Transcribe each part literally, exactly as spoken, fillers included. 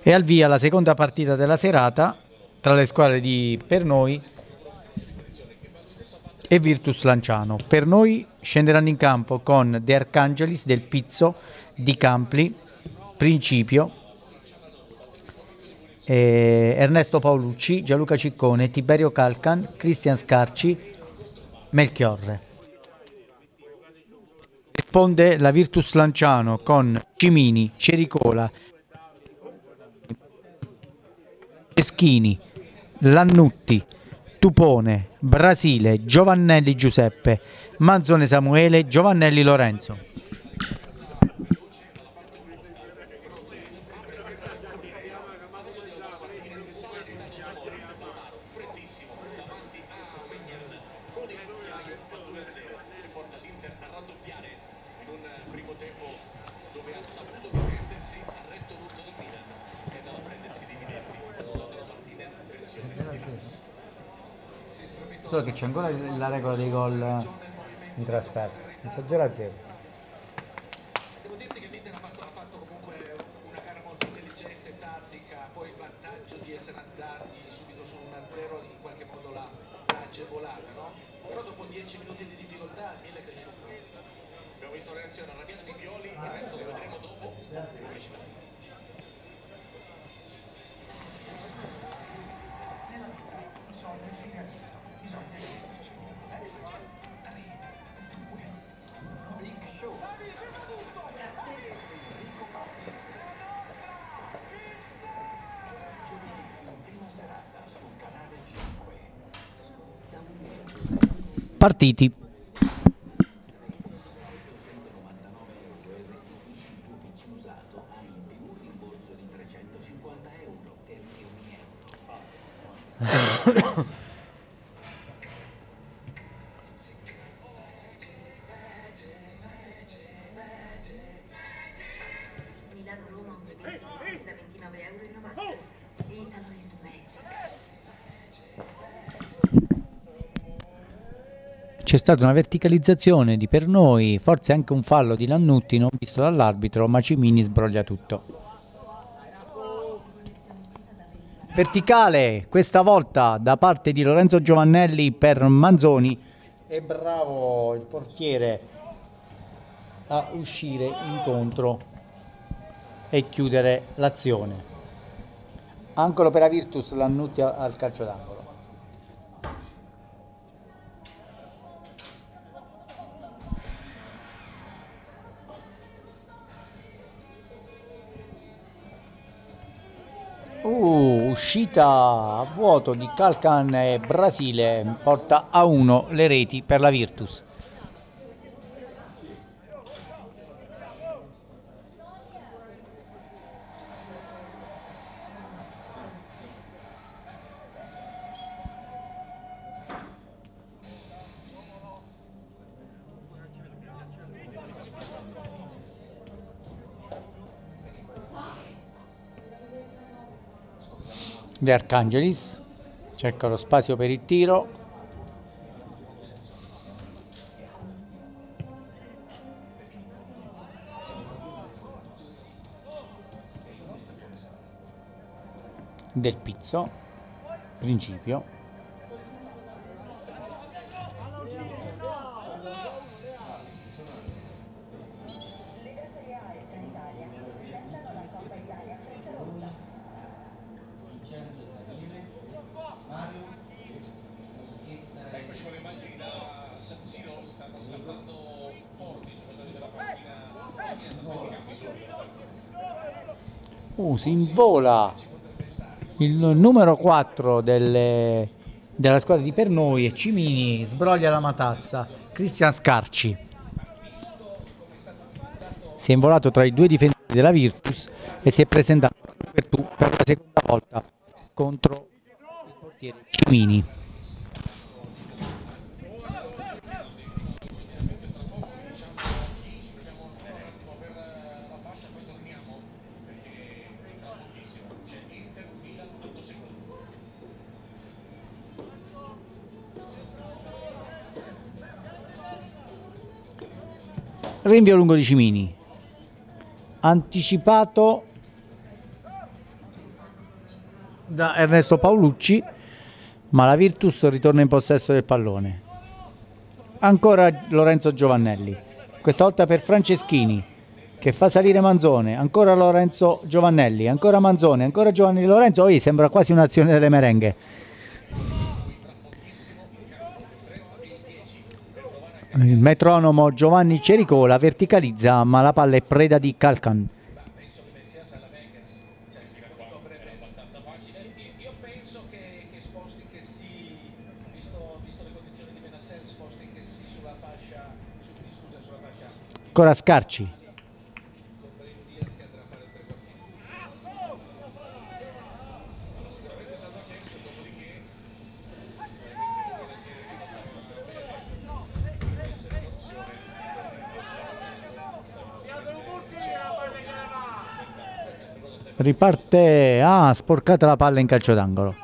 E al via la seconda partita della serata tra le squadre di Pernoi e Virtus Lanciano. Pernoi scenderanno in campo con De Arcangelis, Del Pizzo, Di Campli, Principio, eh, Ernesto Paolucci, Gianluca Ciccone, Tiberio Calcan, Cristian Scarci, Melchiorre. Risponde la Virtus Lanciano con Cimini, Cericola, Ceschini, Lannutti, Tupone, Brasile, Giovannelli Giuseppe, Manzone Samuele, Giovannelli Lorenzo. Solo che c'è ancora la regola dei gol in trasferta, inizia zero a zero. Devo dirti che l'Inter ha fatto, ha fatto comunque una gara molto intelligente, tattica, poi il vantaggio di essere andati subito su uno a zero in qualche modo l'ha agevolata, no? Però dopo dieci minuti di difficoltà il Milan è cresciuto. Abbiamo visto la reazione arrabbiata di Pioli, il resto lo vedremo dopo. Partiti. Milano-Roma un biglietto da ventinove euro e novanta. Italo is Magic. C'è stata una verticalizzazione di Pernoi, forse anche un fallo di Lannutti non visto dall'arbitro, ma Cimini sbroglia tutto. Verticale, questa volta da parte di Lorenzo Giovannelli per Manzoni. E bravo il portiere a uscire incontro e chiudere l'azione. Ancora per la Virtus, Lannutti al calcio d'angolo. Uh, uscita a vuoto di Calcan e Brasile porta a uno le reti per la Virtus. De Arcangelis cerca lo spazio per il tiro, Del Pizzo, Principio, Eccoci con le immagini da San Siro, si stanno scappando forti i giocatori della panchina. uh, si invola il numero quattro delle, della squadra di Pernoi e Cimini sbroglia la matassa. Cristian Scarci si è involato tra i due difensori della Virtus e si è presentato per, tu, per la seconda volta contro il portiere Cimini. Rinvio lungo di Cimini, anticipato da Ernesto Paolucci, ma la Virtus ritorna in possesso del pallone. Ancora Lorenzo Giovannelli, questa volta per Franceschini che fa salire Manzone, ancora Lorenzo Giovannelli, ancora Manzone, ancora Giovanni Lorenzo. Oh, sembra quasi un'azione delle merenghe. Il metronomo Giovanni Cericola verticalizza, ma la palla è preda di Calcan. Ancora Scarci. Riparte, ah, sporcata la palla in calcio d'angolo.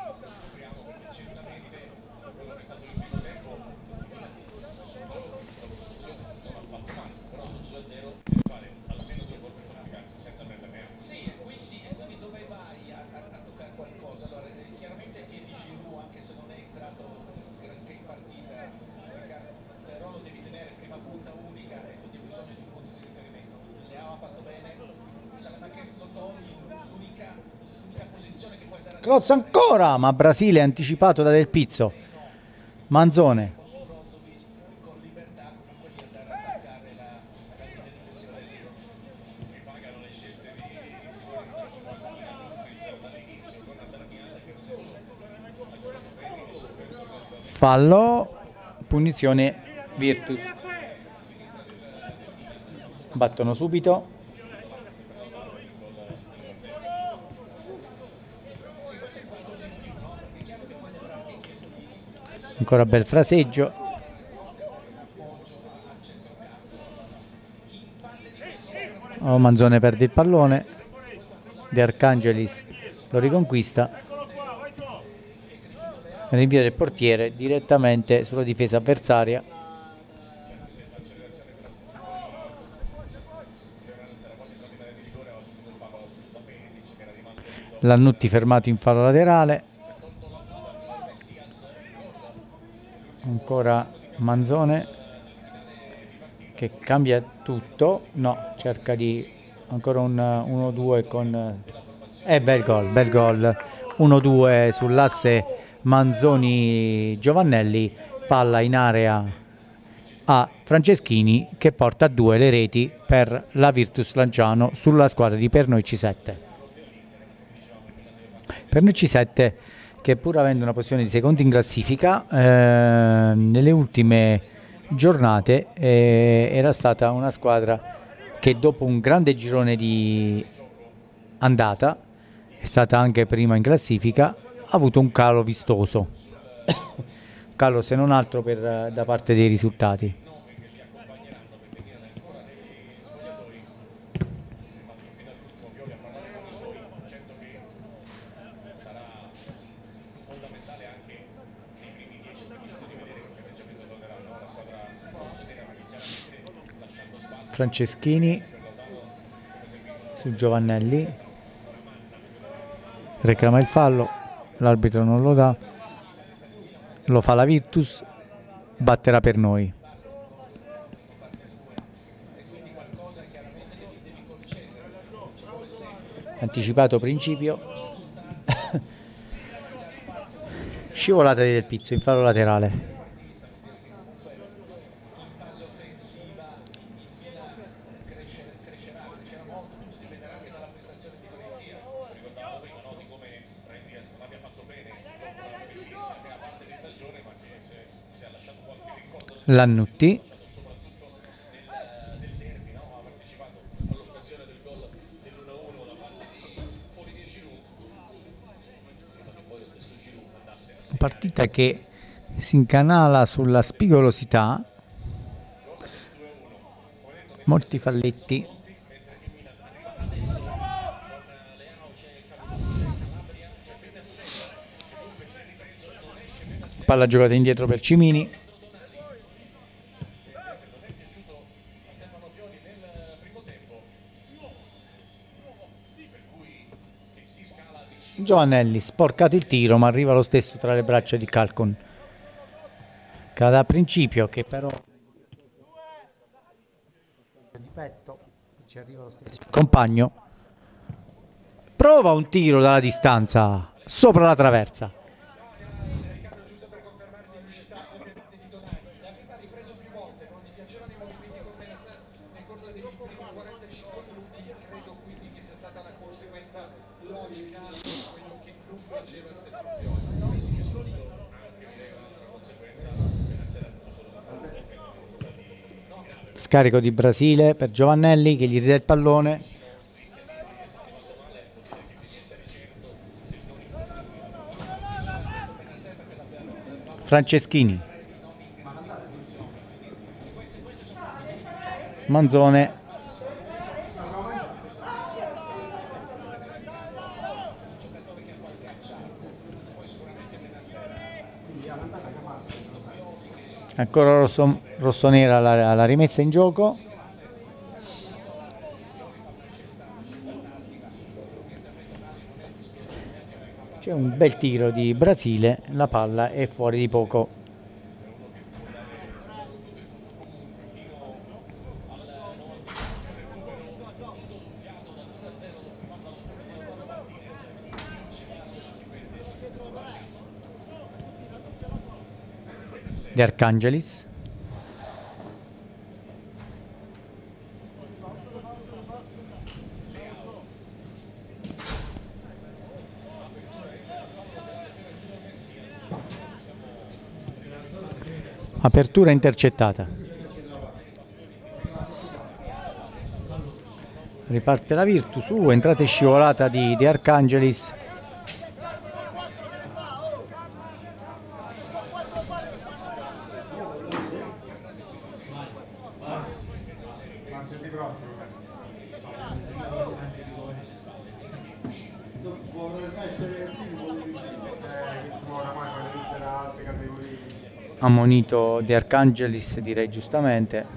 Cross ancora, ma Brasile anticipato da Del Pizzo. Manzone. Fallo, punizione Virtus. Battono subito. Ancora bel fraseggio. Oh, Manzone perde il pallone. De Arcangelis lo riconquista. Rinvio del portiere direttamente sulla difesa avversaria. Lannutti fermato in fallo laterale. Ancora Manzone che cambia tutto, no, cerca di ancora un uno due con eh, bel gol, bel gol, uno due sull'asse Manzoni Giovannelli, palla in area a Franceschini che porta a due le reti per la Virtus Lanciano sulla squadra di Pernoi C sette. Pernoi C sette che pur avendo una posizione di secondo in classifica, eh, nelle ultime giornate eh, era stata una squadra che dopo un grande girone di andata, è stata anche prima in classifica, ha avuto un calo vistoso, calo se non altro per, da parte dei risultati. Franceschini su Giovannelli, reclama il fallo, l'arbitro non lo dà, lo fa la Virtus, batterà per noi. Anticipato principio, scivolata di Del Pizzo in fallo laterale. Lannutti, partita che si incanala sulla spigolosità, molti falletti, palla giocata indietro per Cimini. Giovannelli, sporcato il tiro, ma arriva lo stesso tra le braccia di Calcon. Cade a principio, che però di petto ci arriva lo stesso compagno. Prova un tiro dalla distanza sopra la traversa. Scarico di Brasile per Giovannelli che gli ridà il pallone. Franceschini. Manzone. Ancora rosso, rossonera la, la rimessa in gioco. C'è un bel tiro di Brasile, la palla è fuori di poco. De Archangelis. Apertura intercettata. Riparte la Virtus. Uh, entrata e scivolata di De Archangelis. Ammonito De Archangelis, direi giustamente.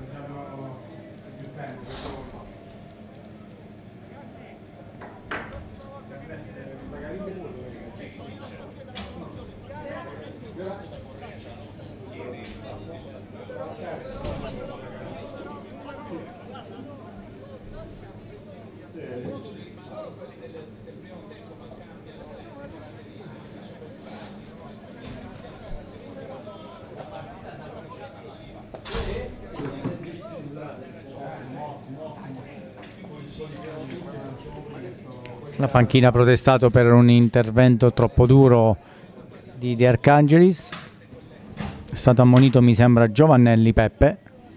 La panchina ha protestato per un intervento troppo duro di De Archangelis. È stato ammonito, mi sembra, Giovannelli Peppe.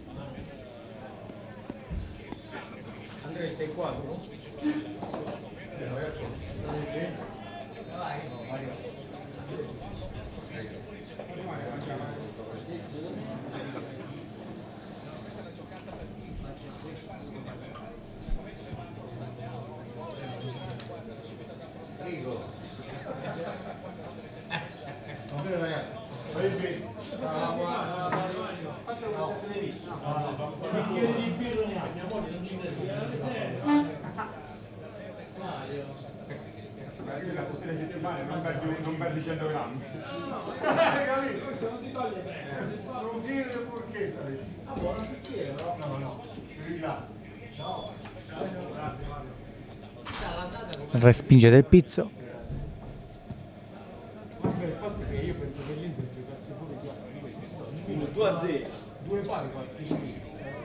Tutte le settimane non perdi, non perdi cento grammi. Capito? Se non ti toglie bene. Non tiri del porchetto. Ah, buono un bicchiere, però. No, no. Ciao. Ciao. Grazie Mario. Respinge del pizzo. Anche il fatto che io penso che l'Inter giocasse fuori qua. due a zero. Due pari passi qui.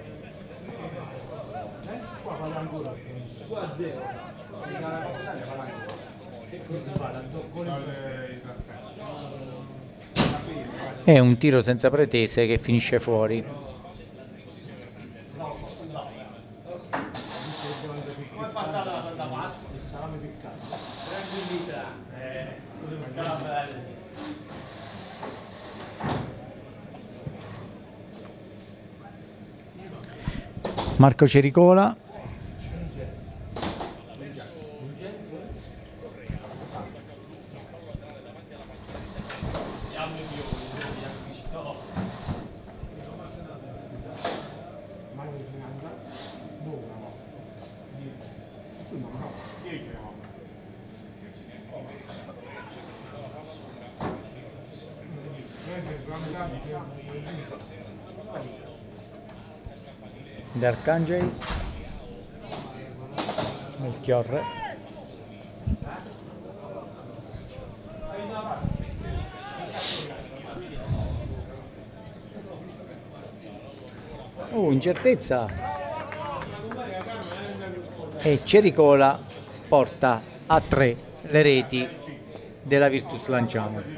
Eh? Qua vale ancora. due a zero. È un tiro senza pretese che finisce fuori. Come è passata la Santa Pasqua? Il salame piccato. Tranquillità. Eh, così Marco Cericola. De Archangelis, Melchiorre, oh, incertezza, e Cericola porta a tre le reti della Virtus Lanciano.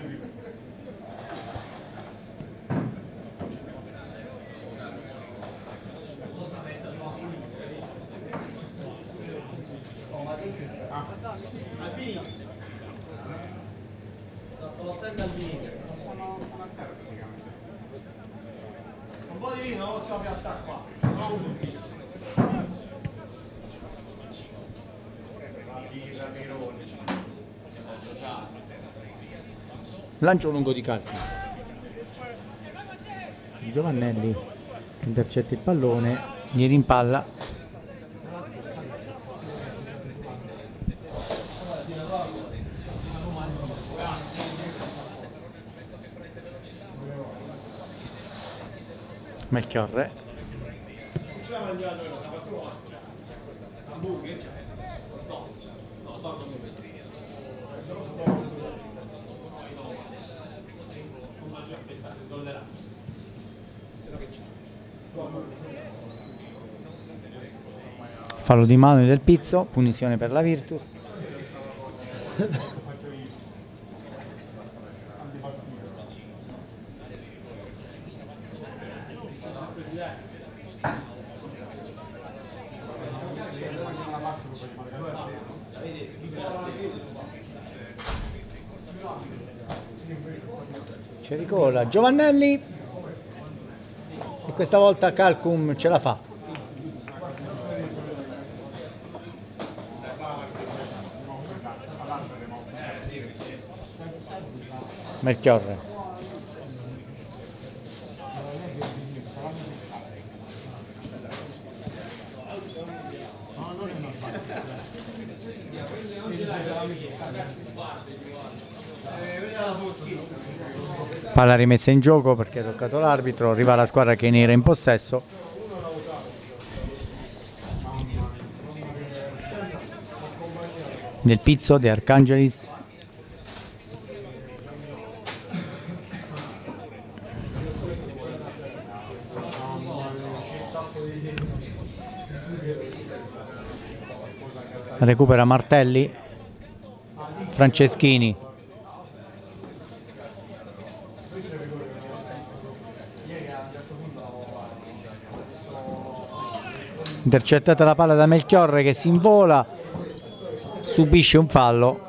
Lo stand al vino. Non stanno a terra fisicamente. Un po' di vino lo possiamo piazzare qua. Non uso il piso. Lancio lungo di calcio. Giovannelli intercetta il pallone, gli rimpalla. Melchiorre. Fallo di mano del Pizzo, punizione per la Virtus. Cericola, Giovannelli, e questa volta Calcum ce la fa. Melchiorre. Palla rimessa in gioco perché ha toccato l'arbitro, arriva la squadra che ne era in possesso. Del Pizzo, De Archangelis. Recupera Martelli, Franceschini. Intercettata la palla da Melchiorre che si invola, subisce un fallo.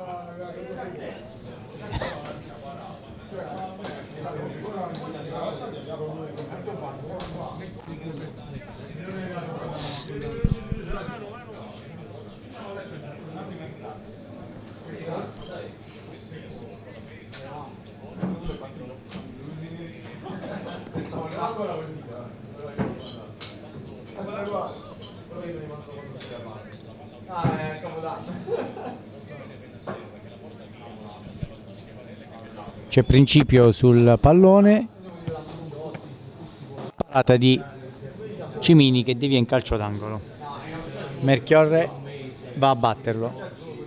C'è Principio sul pallone, parata di Cimini che devia in calcio d'angolo. Melchiorre va a batterlo.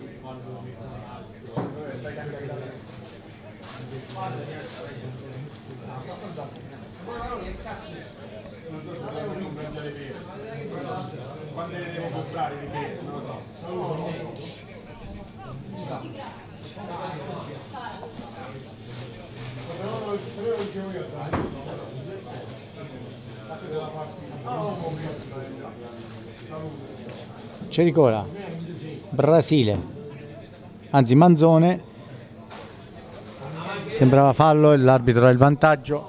Quando le devo comprare di che? Non lo so. Cericola, Brasile, anzi Manzone, sembrava fallo e l'arbitro ha il vantaggio.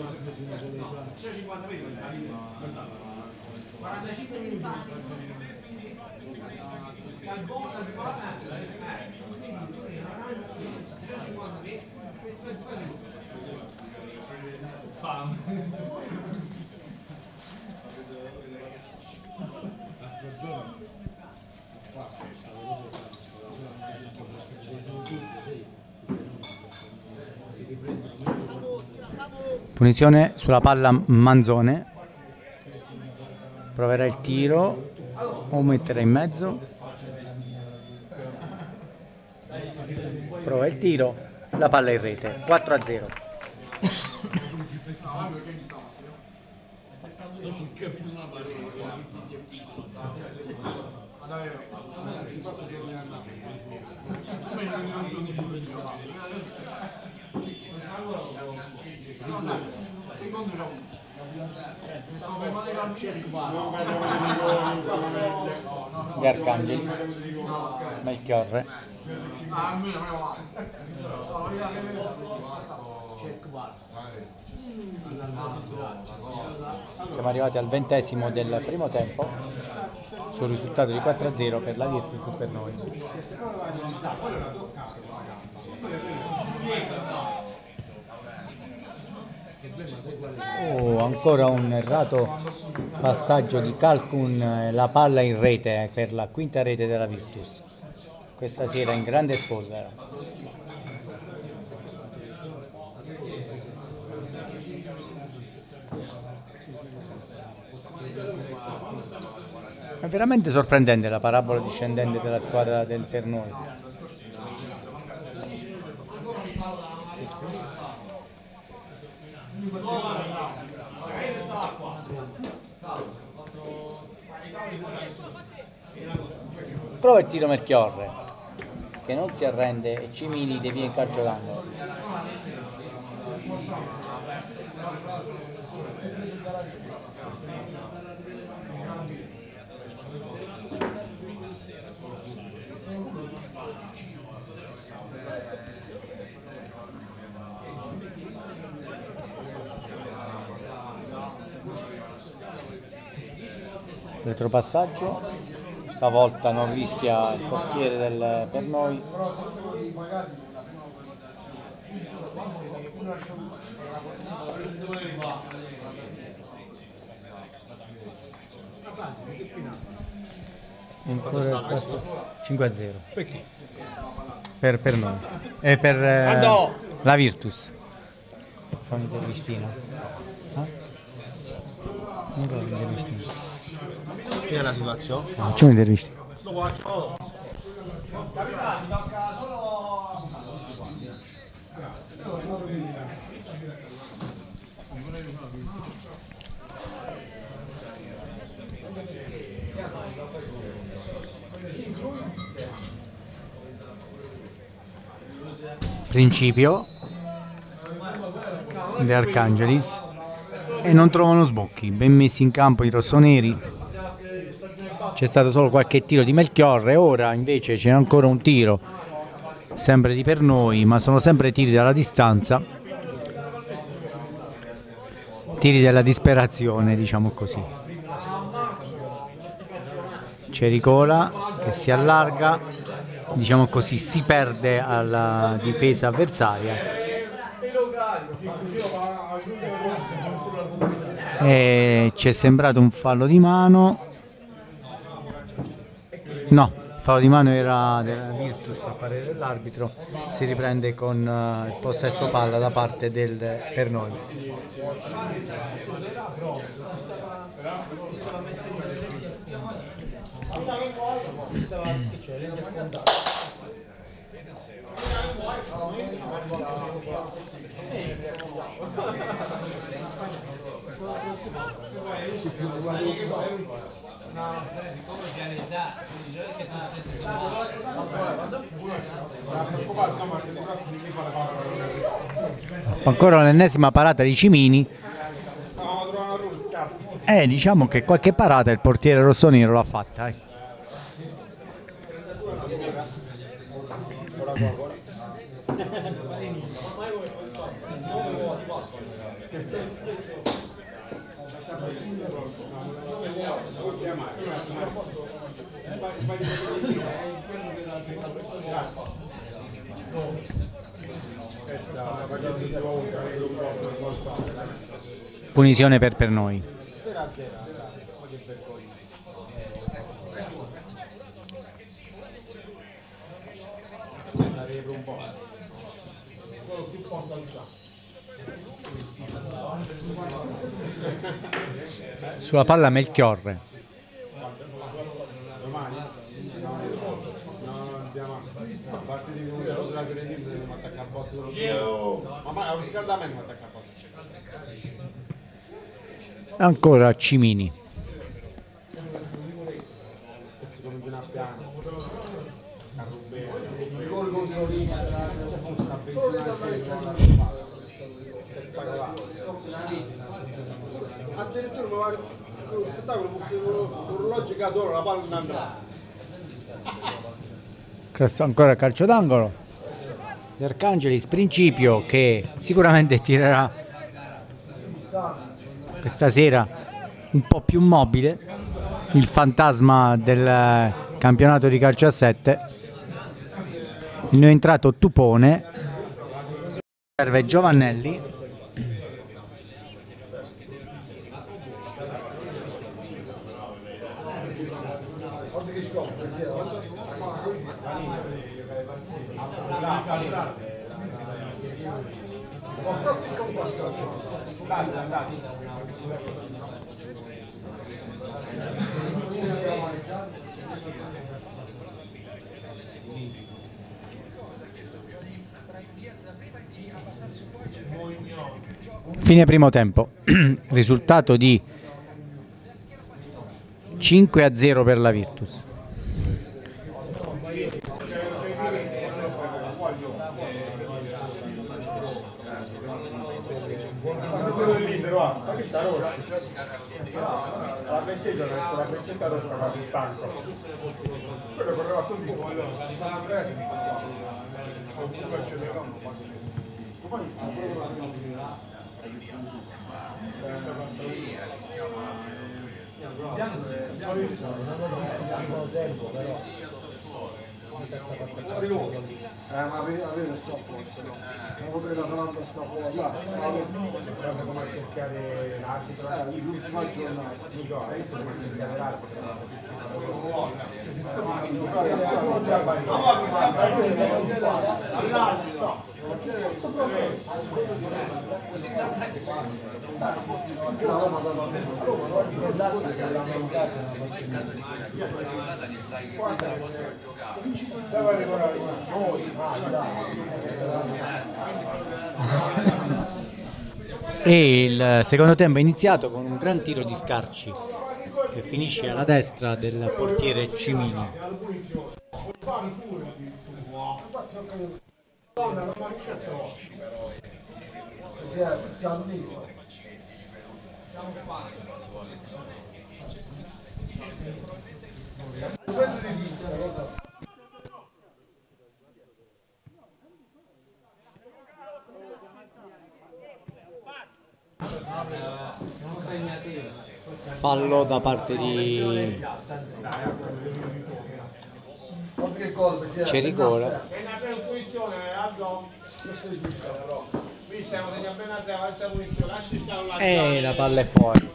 quarantacinque minuti. Punizione sulla palla Manzone, proverà il tiro o metterà in mezzo, prova il tiro, la palla in rete, quattro a zero. De Arcangelis, Melchiorre, siamo arrivati al ventesimo del primo tempo sul risultato di quattro a zero per la Virtus per noi. Oh, ancora un errato passaggio di Calcun, la palla in rete per la quinta rete della Virtus questa sera in grande spolvero. È veramente sorprendente la parabola discendente della squadra del Ternoi. Prova il tiro Melchiorre, che non si arrende, e Cimini devia in calcio d'angolo. Retropassaggio, stavolta non rischia il portiere del per noi. Ancora cinque a zero. Perché? Per, per noi. E per eh, Ah, no! la Virtus. Fammi intervistino. Eh? Non so l'intervistino. Che è la situazione? No, facciamo l'intervistino. Principio De Arcangelis e non trovano sbocchi, ben messi in campo i rossoneri. C'è stato solo qualche tiro di Melchiorre, ora invece c'è ancora un tiro sempre di per noi, ma sono sempre tiri dalla distanza, tiri della disperazione, diciamo così. C'è Ricola che si allarga, diciamo così, si perde alla difesa avversaria e ci è sembrato un fallo di mano. No, il fallo di mano era della Virtus a parere dell'arbitro. Si riprende con uh, il possesso palla da parte del per noi. Ancora l'ennesima parata di Cimini. Eh, diciamo che qualche parata il portiere rossonero l'ha fatta. Eh. Punizione per per noi. Sulla palla Melchiorre. Domani? No, non siamo a parte di comunque la credibile dobbiamo attaccare a botte dello giro. Ma ma è un riscaldamento attacca a botte. Ancora Cimini. E si cominciano a piano. A rubare. Il gol contro l'Inter. Se fosse a ventiquattro spettacolare. Addirittura mi pare che lo spettacolo fosse l'orologio casolo, la palla non andrà. Questo ancora calcio d'angolo di Arcangelis, Principio che sicuramente tirerà questa sera un po' più mobile, il fantasma del campionato di calcio a sette. Il nuovo entrato Tupone, serve Giovannelli. Fine primo tempo, risultato di cinque a zero per la Virtus. Quello dell'Inter, va, ma che sta rossa? La francese ha la freccetta rossa ma è stanco. Quello correva così, si sarà preso. Comunque ce l'avevamo. Poi si eh, ma avere sto forse, non potrei la Fernanda sta fuori, là, come a cercare l'arbitro, eh, l'ultima giornata, Nicola, hai visto come a cercare l'arbitro? All'arbitro! E il secondo tempo è iniziato con un gran tiro di Scarci che finisce alla destra del portiere Cimini. Fallo da parte di Cericola. E la palla è fuori.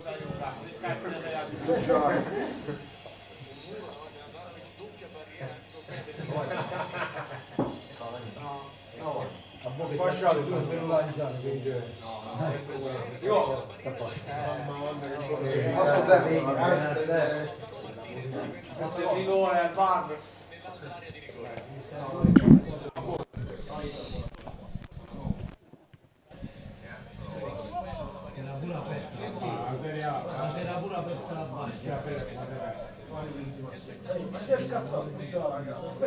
Sfasciato tu per lanciare, quindi io posso te posso rigore al bar. La sera pure aperta la bascia. Ma ti è scattato tutta la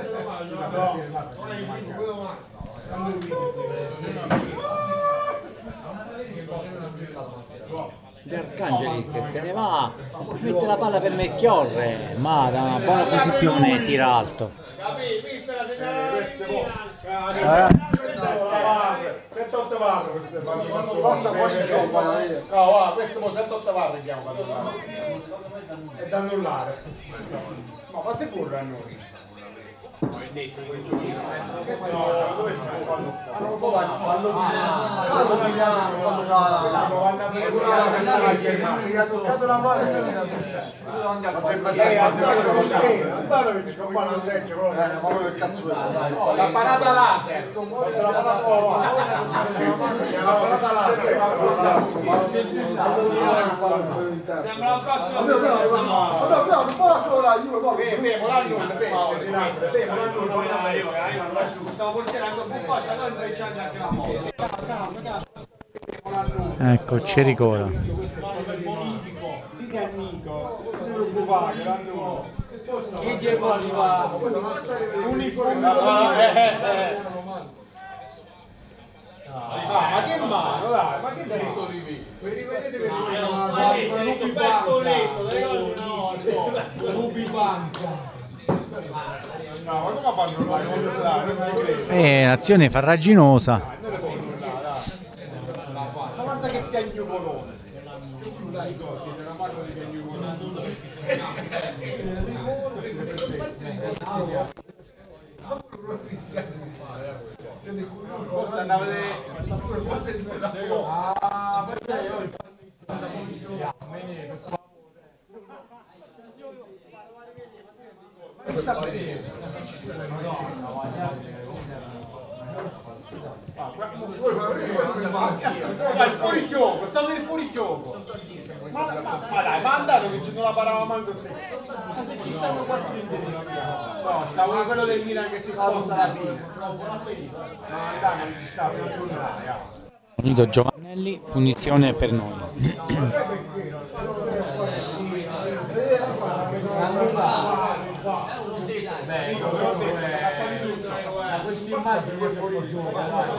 De Arcangelis che se ne va, mette la palla per Melchiorre, ma da una buona posizione tira alto. Questa è la base. sette otto varre questo Passa fuori il gioco, no, va, questo mo sette otto varre chiamo per annullare. è da annullare. No, ma sicuro a noi. Detto quei giochi. Questo No, dove stai? Fallo. non può fare, fallo Fallo si è toccato la mano e si è Andanovic qua non secchio proprio del cazzo la parata laser. la parata laser Sembra un cazzo no no non fa solo la Juve fermo, l'annulla, fermo, l'annulla stavo portando un po' faccia, noi intrecciando anche la moto. Ecco, c'è ricola. dite amico non ti preoccupare l'annulla Chi ti è arrivato? l'unico Ah, ma che mano, dai, ma che mano? rivedete che Rubi banca, Rubi banca. no ma come fanno noi non ci credo È un'azione farraginosa. ma guarda che piagnucolone siete una mano di piagnucolone Forse andava a vedere ma il fuorigioco, stavo nel fuorigioco. Ma, ma, ma dai, ma andato che non la parava manco se. Ma se ci stanno quattro interi. No, stavo con quello del Milan che si sposta alla fine. ma andate non ci sta per suonare Unito Giovannelli, punizione per noi. Da questa immagine è fuori gioco.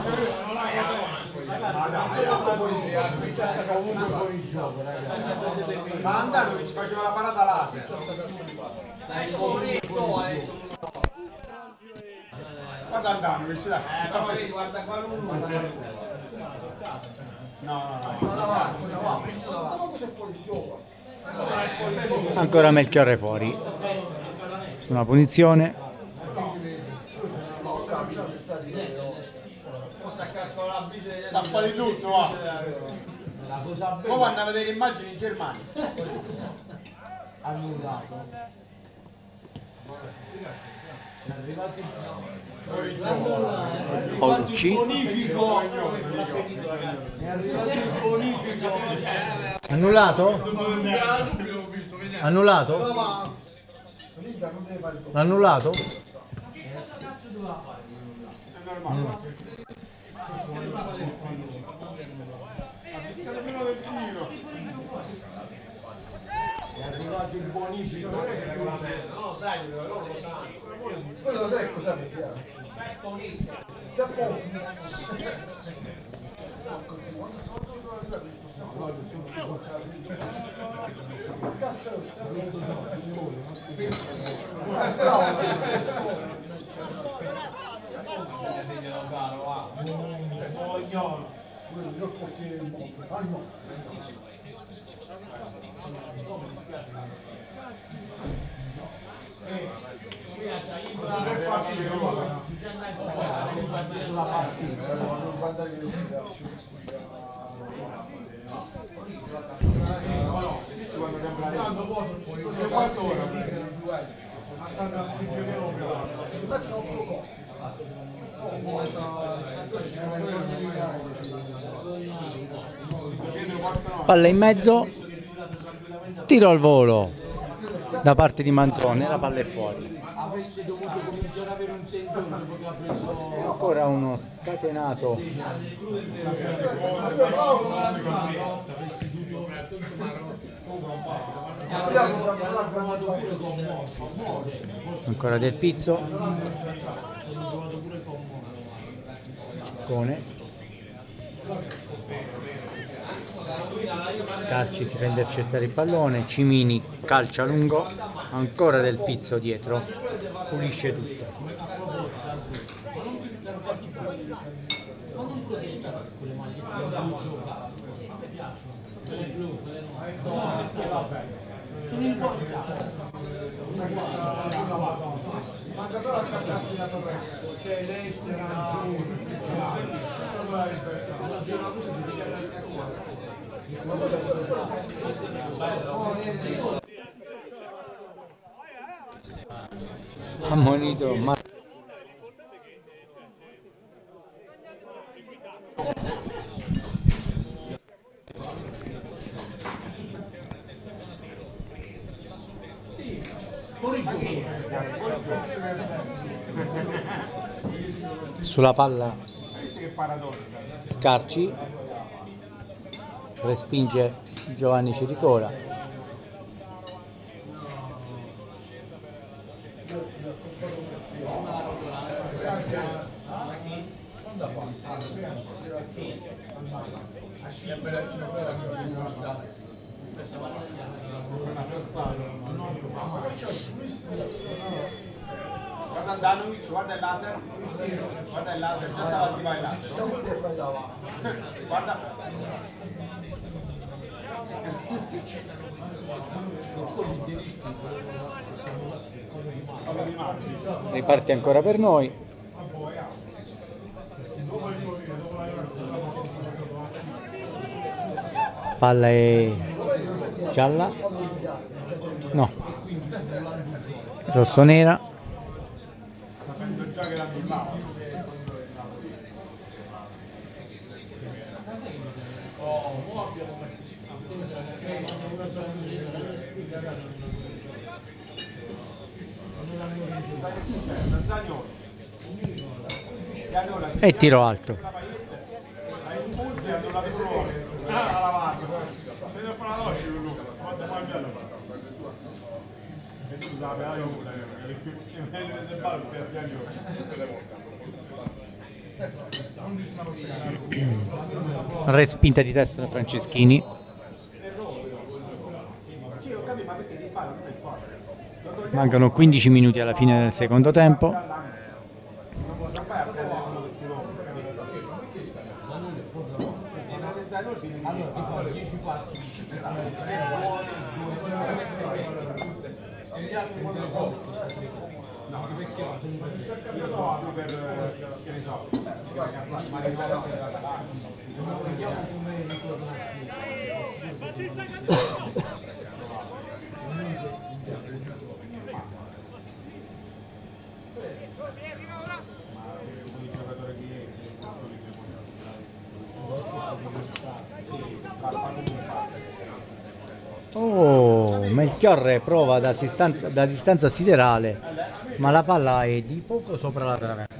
ma andando che ci faceva la parata laser Stai bonito, eh. guarda andando che ci dà Eh, guarda qua l'uno. no no Ancora Melchiorre fuori. Una punizione. sta a fare di tutto va poi vanno a vedere immagini in Germania Annullato. È arrivato il Olucci. bonifico. È arrivato il bonifico. Annullato? Annullato? Annullato? È arrivato il bonifico. No, lo sai, loro lo sanno. quello lo sai cosa mi sia sta buono io portiere il mondo ah no sulla partita non guardare le Palla in mezzo. Tiro al volo da parte di Manzoni. La palla è fuori. Avreste dovuto cominciare ad avere un sentore dopo che ha preso. Ancora uno scatenato. Ancora Del Pizzo. Cone. Scarci si fa intercettare il pallone. Cimini calcia lungo. Ancora Del Pizzo dietro. Pulisce tutto. sono in qualità. Manca solo a scapparsi da torre. C'è l'Ester, Azzurro, ammonito ma sulla palla Scarci, respinge Giovanni Ciricola. Guarda Andanovic, guarda il laser, guarda il laser, già stava arrivando là. Guarda. Riparte ancora per noi. Palla è gialla, no, rossonera. Sapendo già che la bullava. E tiro alto. La espulsi hanno la flore. Ah, la lavato. Vedo a fare la doccia Luca. Quanto mai bello fa. E tu la pedale usa, che del ballo terzi anni Respinta di testa da Franceschini. Mancano quindici minuti alla fine del secondo tempo. Oh, Melchiorre prova da, da distanza siderale, ma la palla è di poco sopra la traversa.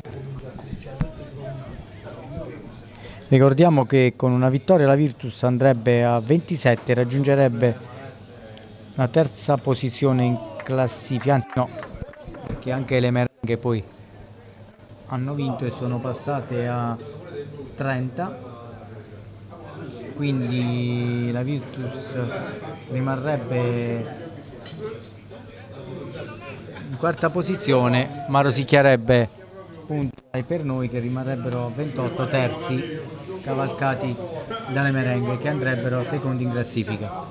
Ricordiamo che con una vittoria la Virtus andrebbe a ventisette e raggiungerebbe la terza posizione in classifica, anzi no, perché anche le Merengue poi hanno vinto e sono passate a trenta. Quindi la Virtus rimarrebbe in quarta posizione, ma rosicchiarebbe punti per noi che rimarrebbero ventotto terzi, scavalcati dalle Merengue che andrebbero secondi in classifica.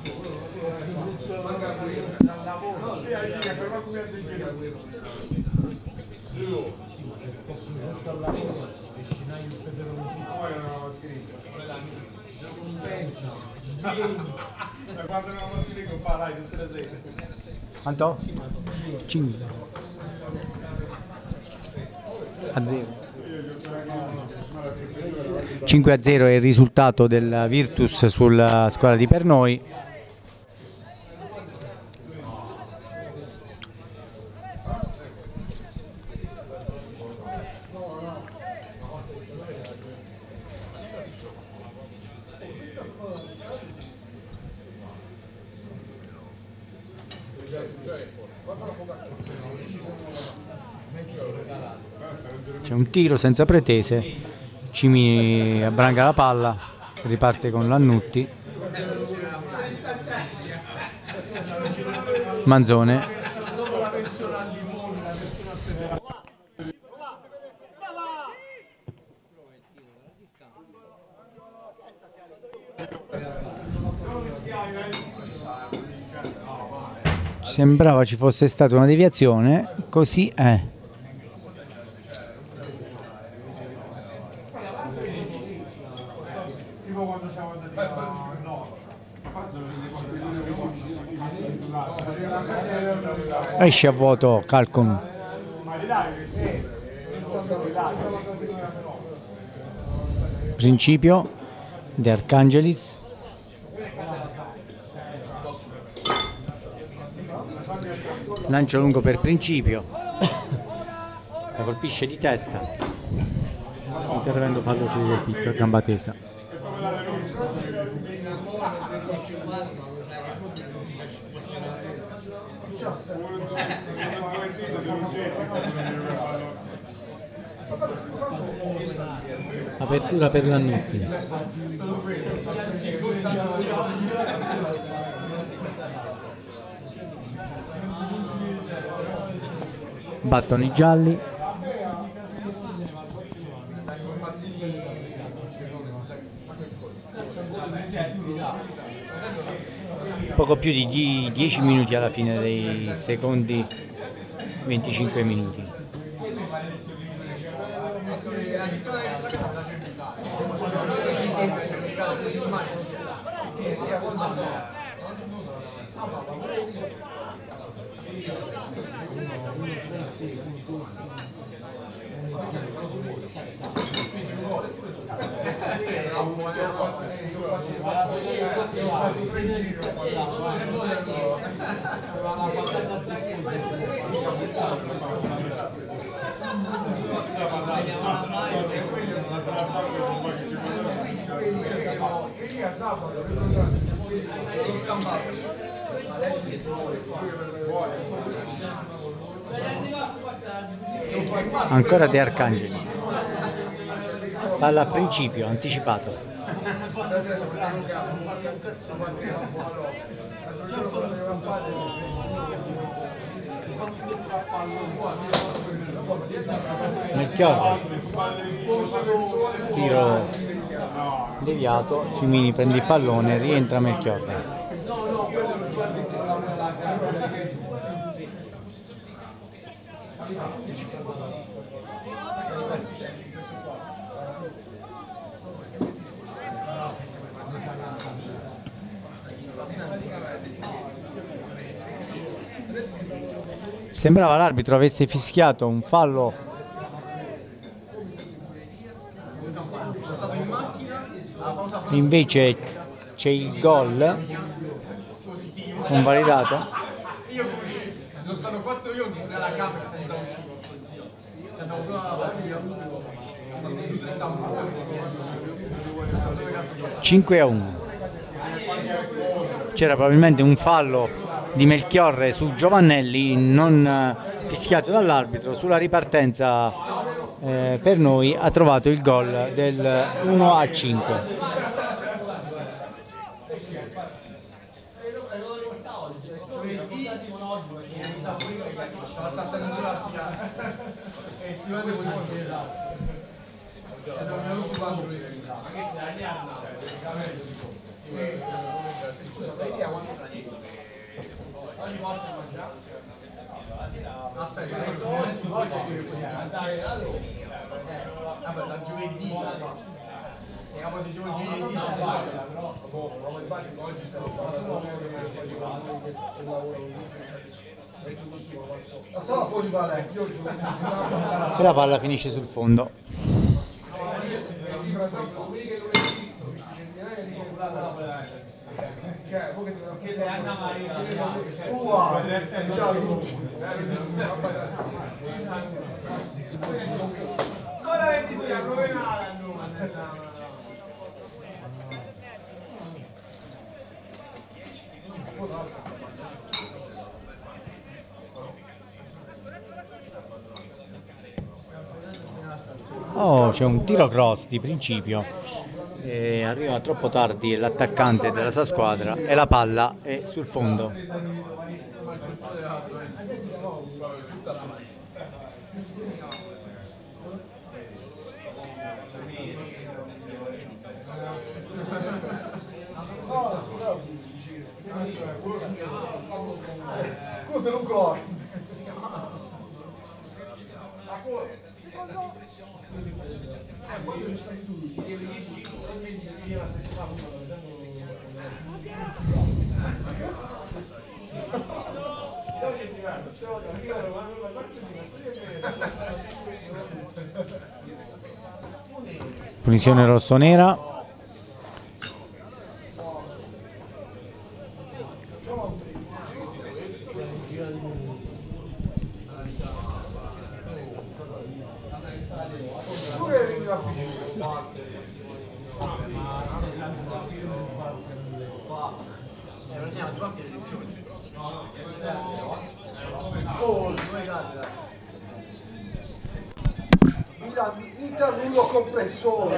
Quanto? cinque a zero. cinque a zero è il risultato del Virtus sulla squadra di Pernoi. C'è un tiro senza pretese, Cimi abbranga la palla, riparte con Lannutti, Manzone, Sembrava ci fosse stata una deviazione, così è. Esce a vuoto Calcon. Principio De Arcangelis. Lancio lungo per Principio. La colpisce di testa. Intervento fallo su Pizzo a gamba tesa. Apertura per Lannutti. Battono i gialli. Poco più di dieci minuti alla fine dei secondi venticinque minuti. Ancora De Arcangelis. Palla a Principio, anticipato. Melchiorre. Tiro deviato, Cimini prende il pallone, rientra Melchiorre. Sembrava l'arbitro avesse fischiato un fallo invece c'è il gol convalidato. Io sono stato quattro giorni nella camera senza uscire. Andavo solo alla partita. cinque a uno. C'era probabilmente un fallo di Melchiorre su Giovannelli non fischiato dall'arbitro. Sulla ripartenza eh, per noi ha trovato il gol del uno a cinque. Aspetta, oggi andare da loro. Vabbè, da giovedì. Siamo se giovedì, E la palla finisce sul fondo. Oh, c'è un tiro cross di Principio, e arriva troppo tardi l'attaccante della sua squadra e la palla è sul fondo. Quello te lo corri. Quando ci stai tu, si deve dire la settimana, Punizione rossonera. Interrullo compressore.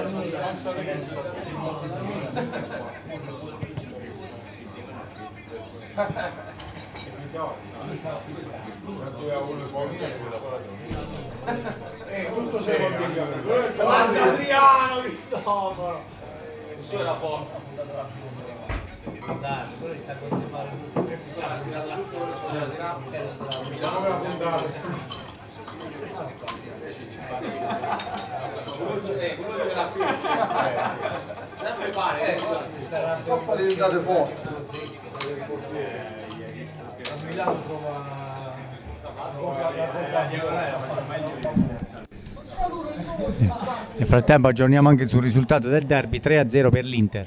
Eh, tutto sei complicato. Guarda Adriano, che stofano! Questo era forte. Dai, quello sta conservando Eh, quello ce l'ha più. Sempre pare, Coppa diventate forti. a Milano trova Nel frattempo aggiorniamo anche sul risultato del derby, tre a zero per l'Inter.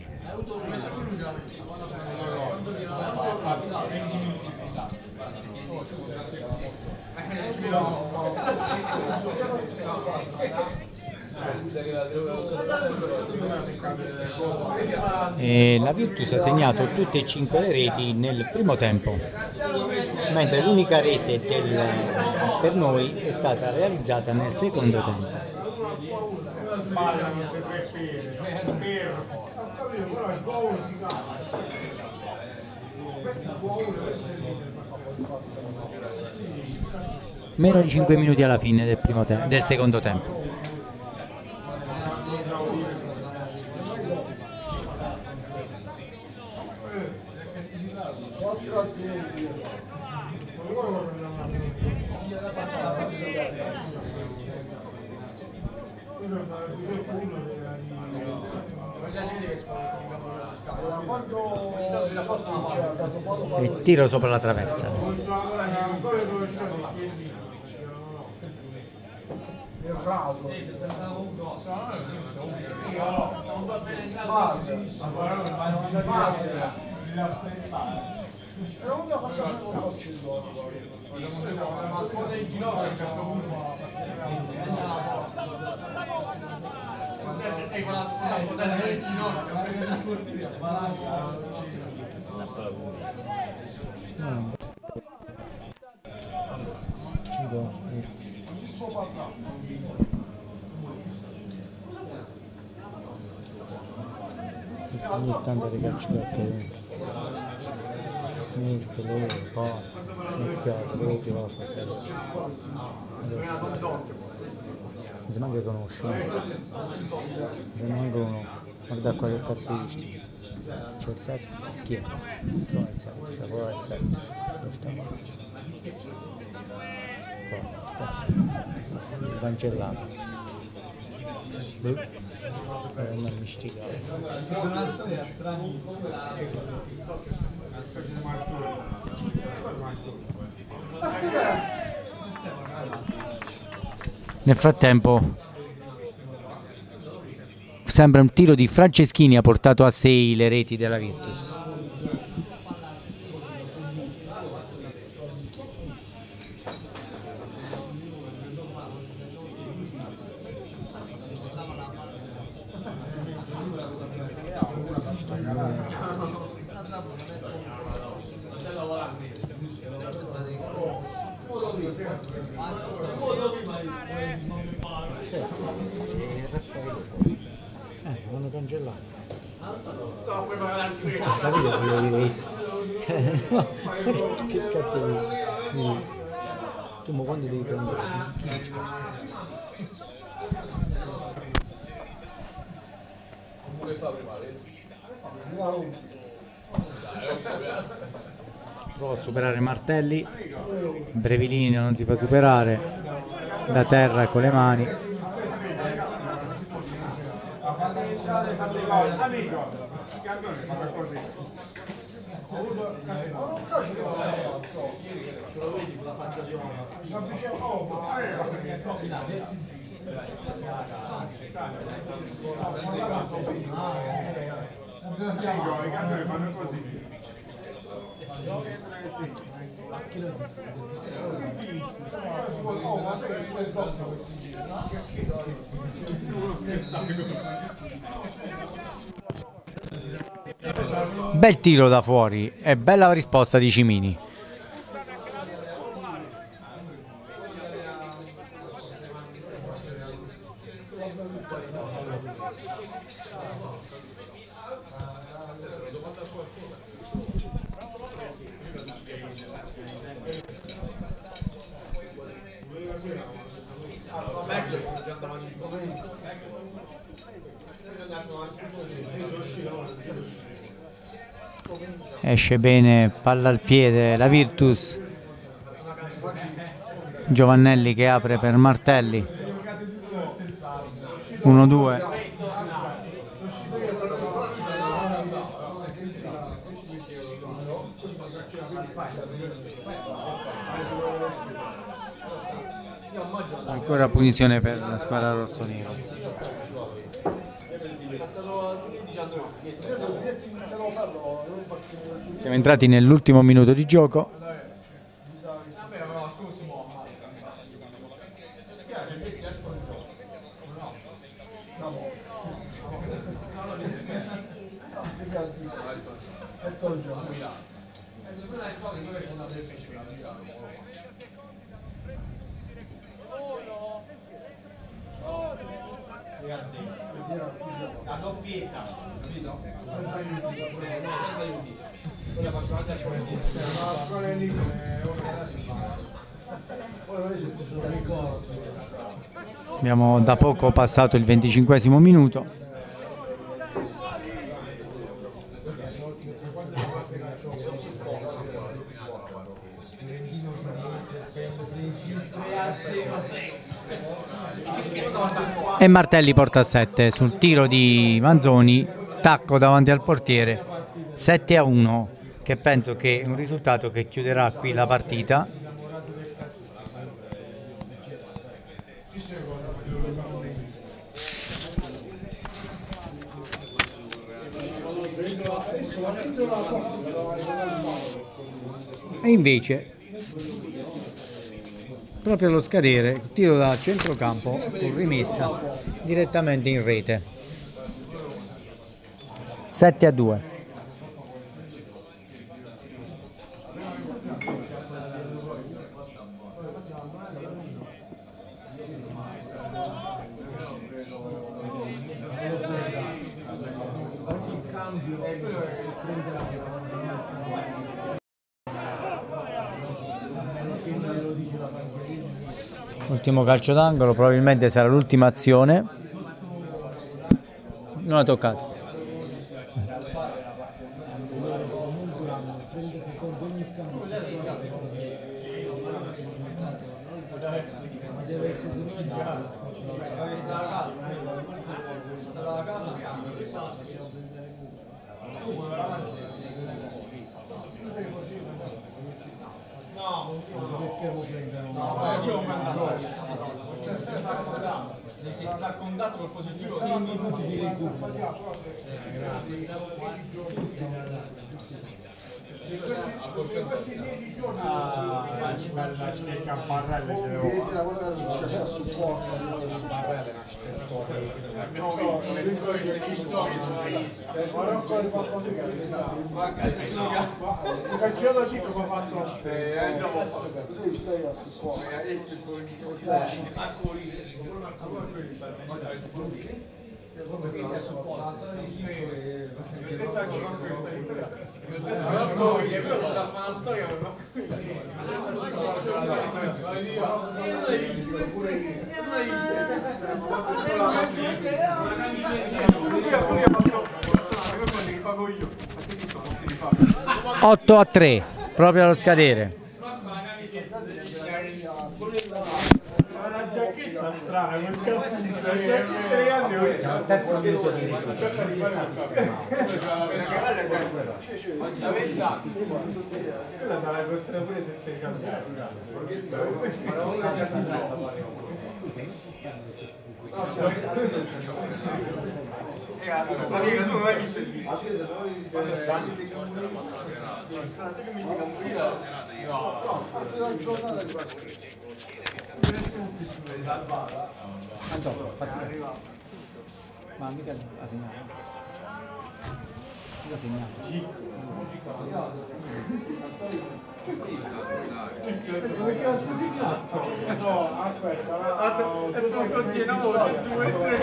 E la Virtus ha segnato tutte e cinque le reti nel primo tempo, mentre l'unica rete del, per noi è stata realizzata nel secondo tempo. Meno di cinque minuti alla fine del, primo te- del secondo tempo. E tiro sopra la traversa. Ogni tanto le calci perché mette loro poi picchiato loro che va a fare non si manca conosce se non manca uno guarda qua che cazzo di vestito c'è il sette chi è? Trova il sette c'è poi il sette dove sta qua che cazzo è il sette svancellato è una mistica. C'è una storia stranissima. Una specie di maestro. Nel frattempo sembra un tiro di Franceschini ha portato a sei le reti della Virtus. Eh, l'hanno cancellato. Stavo preparando la cena. Capito voglio dire io? Cioè, no, che cazzo di... di... Tu ma quando devi prendere? Chi ci sta? Come fa prima? Wow. Prova a superare Martelli, Brevilinio non si fa superare, da terra con le mani. Amico, Cardone fa così. I Cardone fanno così. Bel tiro da fuori e bella risposta di Cimini. Esce bene, palla al piede, la Virtus. Giovannelli che apre per Martelli. uno due. Ancora punizione per la squadra rossonera. Siamo entrati nell'ultimo minuto di gioco. La doppietta, capito? Abbiamo da poco passato il venticinquesimo minuto. E Martelli porta a sette sul tiro di Manzoni, tacco davanti al portiere, sette a uno, che penso che è un risultato che chiuderà qui la partita. E invece proprio allo scadere, tiro da centrocampo su rimessa direttamente in rete. sette a due. Ultimo calcio d'angolo, probabilmente sarà l'ultima azione. Non ha toccato. Se sta a contatto col positivo Quella schnecca a Barrelle ce l'avevo fatta. A supporto Barrelle una schnecca. Abbiamo visto le storie che ci sono. Marocco di qualcosa il calciato da cinque mi ha fatto così stai a supporto. come quelli che pago io. A te chi sono? Ti fa. otto a tre, proprio allo scadere. Una giacchetta strana, quel cazzo di giacchetta tre anni. Al terzo minuto di ricordo. Quella sarà costretta pure se te cambiare. Ma mica tu non hai visto il video? Quando stanno si portano la serata. Che mi dica un video? No, la giornata di Antonio, fatti. Ma mica ha segnato. Mica ha segnato. Come cazzo si chiama? No, aspetta, e poi continuavo due e tre.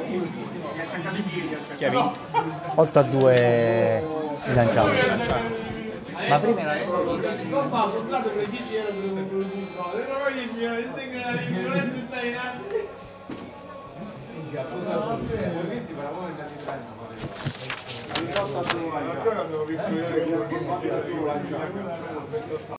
Chi ha vinto? otto a due di Lanciano. Ma prima era sul caso per dieci euro per un giusto. E poi dieci euro, io tengo la rincorrenza in Thailandia. Ancora abbiamo visto